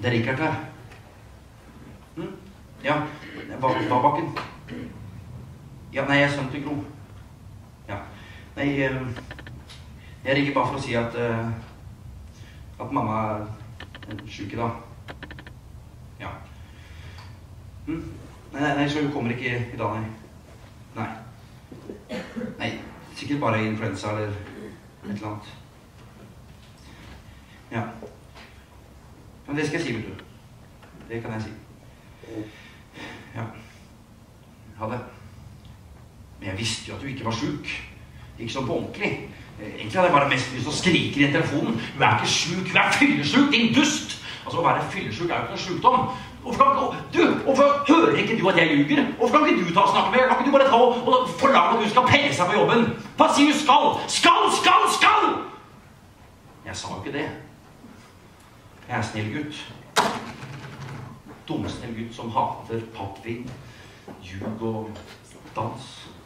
Det er Richard her. Ja, hva bakken? Ja, nei, jeg er sønnen til Gro. Ja, nei, jeg ringer bare for å si at mamma er syk i dag. Ja. Nei, så hun kommer ikke i dag, nei. Nei, sikkert bare influensa eller et eller annet. Ja. Men det skal jeg si, vet du. Det kan jeg si. Ja. Ha det. Men jeg visste jo at du ikke var syk. Ikke sånn på ordentlig. Egentlig hadde jeg bare mest lyst til å skrike i telefonen. Du er ikke syk, du er fyllesyk, din dust! Altså, å være fyllesyk er jo ikke noe sykdom. Hvorfor hører ikke du at jeg ljuger? Hvorfor kan ikke du ta og snakke med? Kan ikke du bare ta og forlange at du skal pelle seg på jobben? Hva sier du skal? Skal! Jeg sa jo ikke det. Jeg er snill gutt. Dummesnill gutt som hater pappvin, ljug og dans.